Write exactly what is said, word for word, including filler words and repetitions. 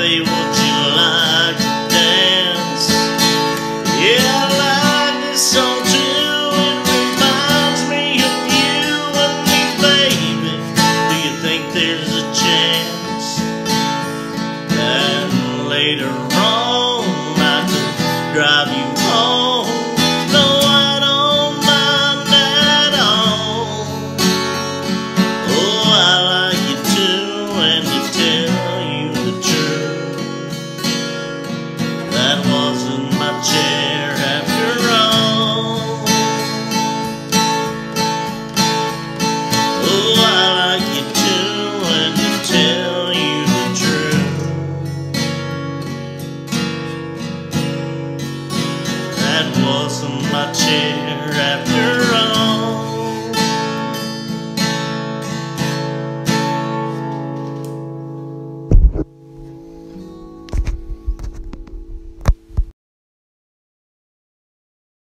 Babe, would you like to dance? Yeah, I like this song too. It reminds me of you and me, baby. Do you think there's a chance that later on I could drive you